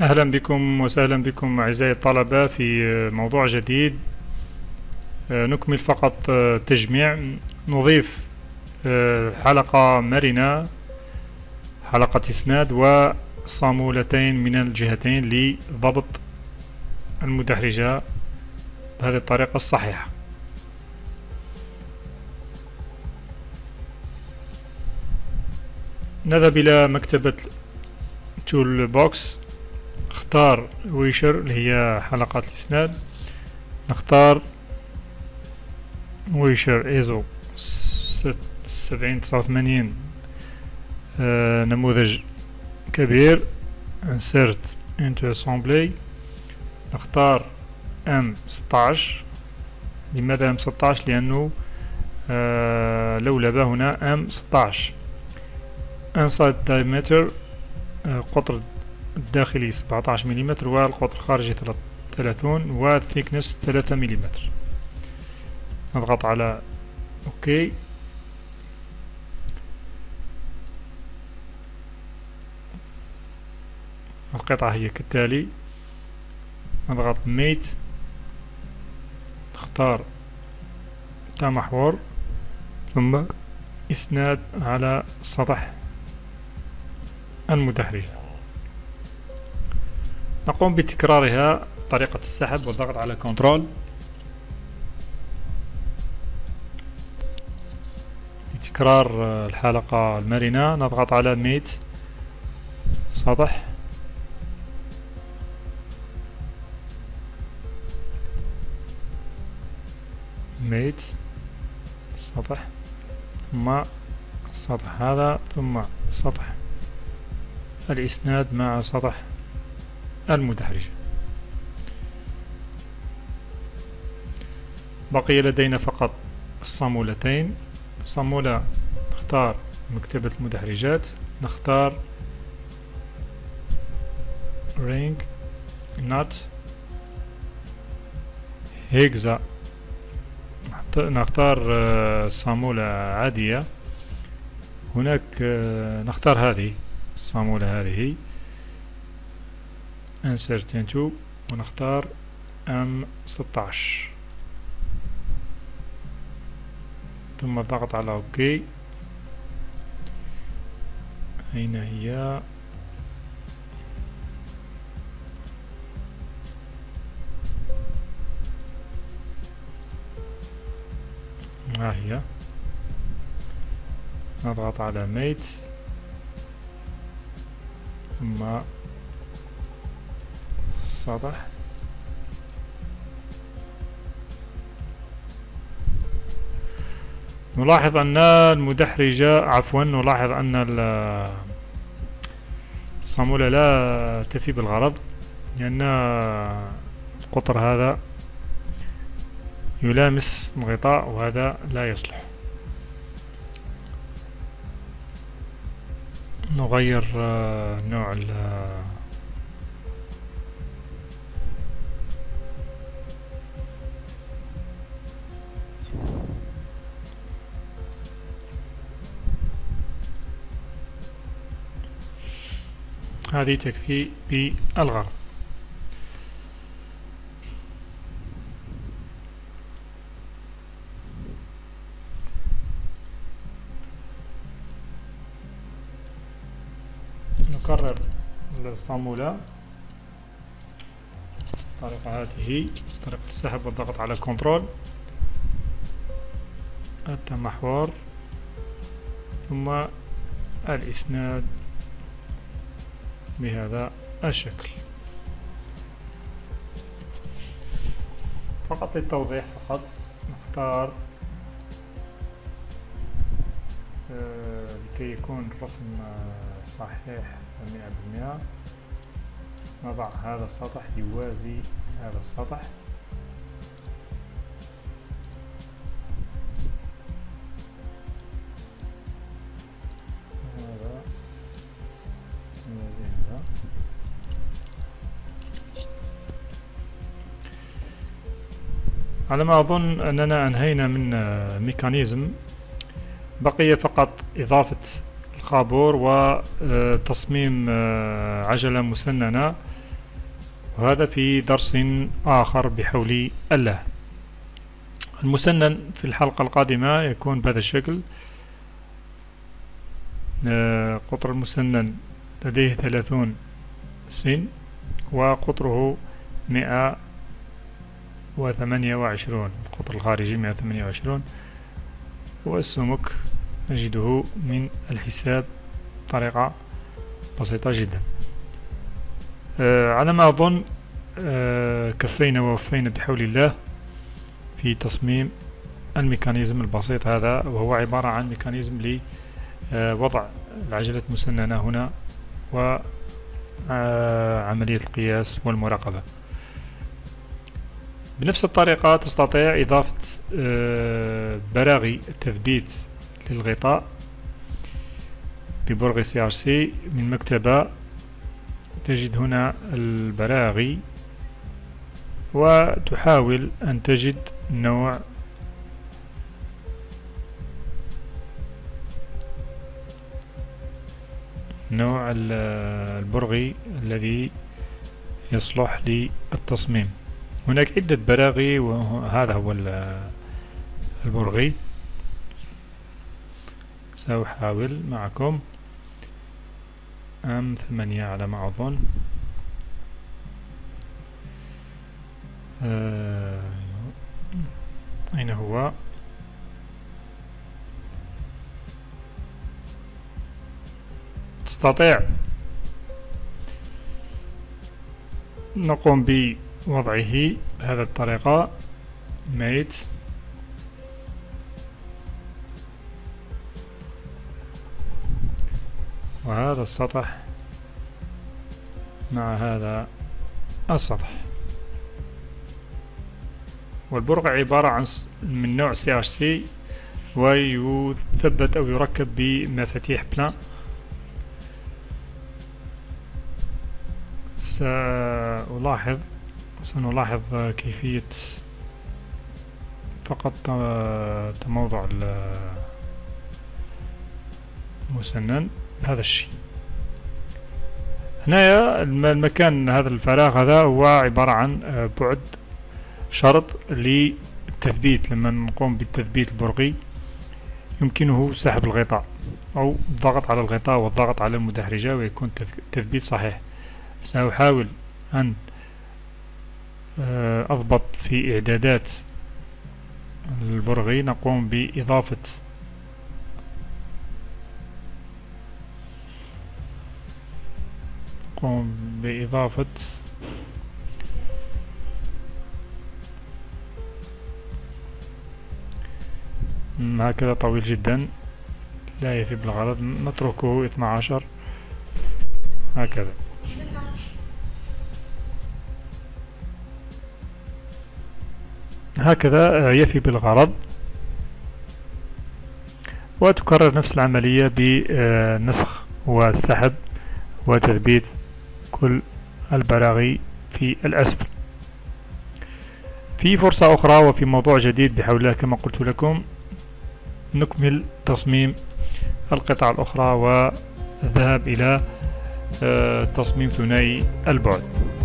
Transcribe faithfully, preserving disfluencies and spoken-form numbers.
أهلا بكم وسهلا بكم أعزائي الطلبة في موضوع جديد. نكمل فقط تجميع، نضيف حلقة مرنة، حلقة إسناد وصامولتين من الجهتين لضبط المدحرجة بهذه الطريقة الصحيحة. نذهب إلى مكتبة تول بوكس، نختار ويشر اللي هي حلقة الإسناد، نختار ويشر ايزو سبعين تسعة وثمانين آه نموذج كبير، insert into assembly، نختار ام ستاشر. لماذا ام ستاشر؟ لأنه آه لولبة هنا ام ستاشر. inside diameter آه قطر الداخلي سبعتاش مليمتر والقطر الخارجي ثلاثون والثيكنس ثلاثة مليمتر. نضغط على اوكي. القطعة هي كالتالي، نضغط ميت، نختار تمحور ثم اسناد على سطح المدحرجة. نقوم بتكرارها طريقة السحب والضغط على كنترول. لتكرار الحلقة المرنة نضغط على ميت سطح، ميت سطح ثم سطح هذا ثم سطح الإسناد مع سطح المدحرجة. بقي لدينا فقط الصامولتين. صامولة نختار مكتبة المدحرجات، نختار رينج نوت هيكزا، نختار صامولة عادية. هناك نختار هذه الصامولة، هذه insert into ونختار ام ستاشر ثم الضغط على اوكي. أين هي؟ ها هي. نضغط على ميت ثم سطح، نلاحظ أن المدحرجة عفوا نلاحظ أن الصامولة لا تفي بالغرض، لأن القطر هذا يلامس الغطاء وهذا لا يصلح. نغير نوع هذه تكفي بالغرض. نكرر الصامولة الطريقة هذه، طريقة السحب والضغط على كنترول، التمحور ثم الإسناد بهذا الشكل. فقط للتوضيح فقط نختار آه لكي يكون الرسم آه صحيح مئة بالمئة. نضع هذا السطح يوازي هذا السطح، هذا يوازي هذا. على ما أظن أننا أنهينا من ميكانيزم، بقي فقط إضافة الخابور وتصميم عجلة مسننة وهذا في درس آخر بحول الله. المسنن في الحلقة القادمة يكون بهذا الشكل. قطر المسنن لديه ثلاثون سن وقطره مئة وثمانية وعشرون، القطر الخارجي مئة وثمانية وعشرون، والسمك نجده من الحساب بطريقة بسيطة جدا. آه على ما أظن آه كفينا ووفينا بحول الله في تصميم الميكانيزم البسيط هذا، وهو عبارة عن ميكانيزم لوضع العجلة المسننة هنا وعملية القياس والمراقبة. بنفس الطريقة تستطيع إضافة براغي التثبيت للغطاء ببرغي سي ار سي من مكتبة. تجد هنا البراغي وتحاول أن تجد نوع نوع البرغي الذي يصلح للتصميم. هناك عدة براغي وهذا هو البرغي. سأحاول معكم أم ثمانية على ما أظن. آه أين هو؟ تستطيع نقوم بوضعه بهذه الطريقة ميت، وهذا السطح مع هذا السطح. والبرغي عبارة عن من نوع سي اتش سي، ويثبت أو يركب بمفاتيح بلان. سألاحظ سنلاحظ كيفية فقط تموضع المسنن بهذا الشيء. هنا المكان هذا الفراغ هذا هو عبارة عن بعد شرط للتثبيت. لما نقوم بالتثبيت البرغي يمكنه سحب الغطاء أو الضغط على الغطاء والضغط على المدحرجة ويكون التثبيت صحيح. سأحاول أن أضبط في إعدادات البرغي. نقوم بإضافة نقوم بإضافة هكذا طويل جدا لا يفي بالغرض. نتركه اثني عشر هكذا. هكذا يفي بالغرض. وتكرر نفس العملية بالنسخ والسحب وتثبيت كل البراغي في الأسفل. في فرصة أخرى وفي موضوع جديد بحول الله كما قلت لكم نكمل تصميم القطع الأخرى والذهاب إلى تصميم ثنائي البعد.